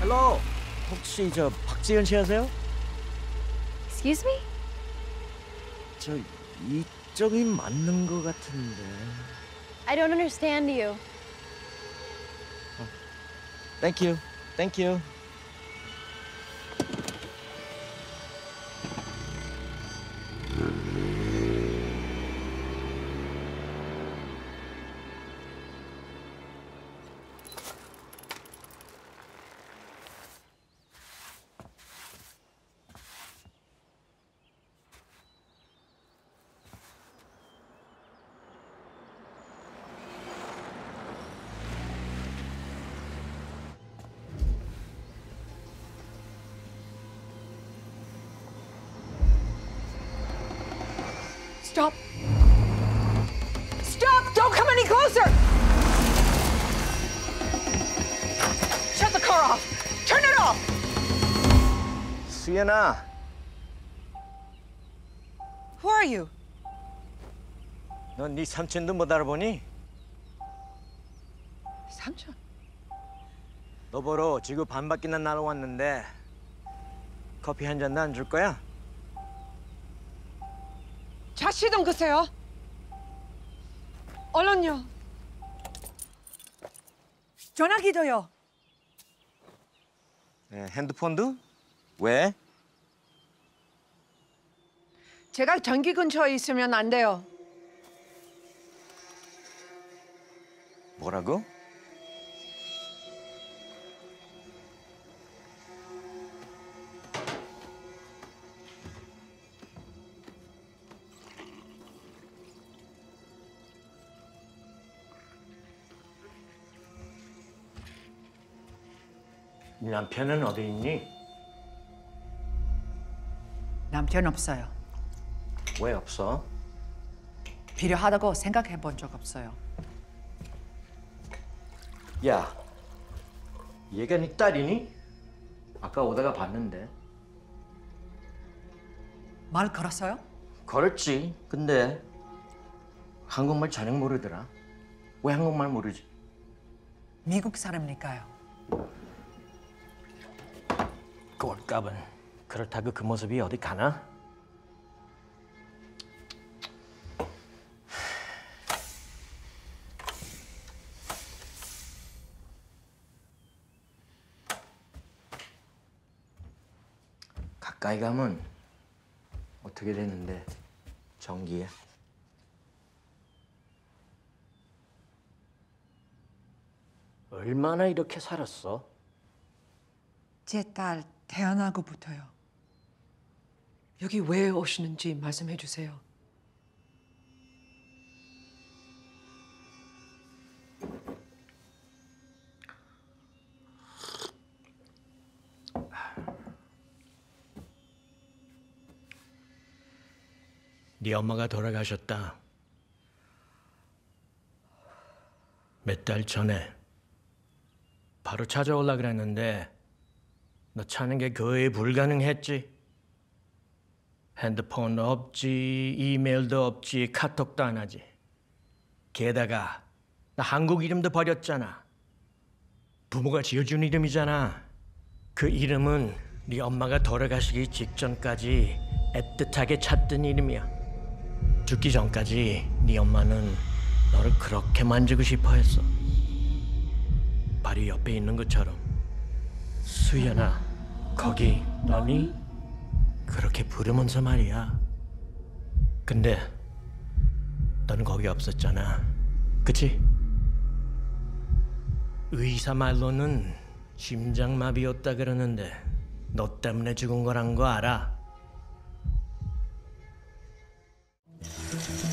헬로. 혹시 저 박지현 씨 하세요? Excuse me? 저 이쪽이 맞는 것 같은데. I don't understand you. Thank you. Thank you. Stop! Stop! Don't come any closer! Shut the car off! Turn it off! 수연아. Who are you? 넌 네 삼촌도 못 알아보니? 삼촌. 너 보러 지구 반바퀴나 날아왔는데 커피 한 잔도 안 줄 거야? 차 시동 끄세요. 얼른요. 전화기도요. 네, 핸드폰도? 왜? 제가 전기 근처에 있으면 안 돼요. 뭐라고? 네 남편은 어디 있니? 남편 없어요. 왜 없어? 필요하다고 생각해 본 적 없어요. 야, 얘가 네 딸이니? 아까 오다가 봤는데. 말 걸었어요? 걸었지. 근데 한국말 전혀 모르더라. 왜 한국말 모르지? 미국 사람이니까요. 꼴값은 그렇다고 그 모습이 어디 가나? 가까이 가면 어떻게 되는데, 정기야? 얼마나 이렇게 살았어? 제 딸 태어나고부터요. 여기 왜 오시는지 말씀해 주세요. 네 엄마가 돌아가셨다. 몇 달 전에. 바로 찾아오려 그랬는데 너 찾는 게 거의 불가능했지. 핸드폰도 없지, 이메일도 없지, 카톡도 안 하지. 게다가 나 한국 이름도 버렸잖아. 부모가 지어준 이름이잖아. 그 이름은 네 엄마가 돌아가시기 직전까지 애틋하게 찾던 이름이야. 죽기 전까지 네 엄마는 너를 그렇게 만지고 싶어 했어. 바로 옆에 있는 것처럼. 수연아, 거기 너니? 그렇게 부르면서 말이야. 근데 너는 거기 없었잖아. 그치? 의사 말로는 심장마비였다 그러는데 너 때문에 죽은 거란 거 알아?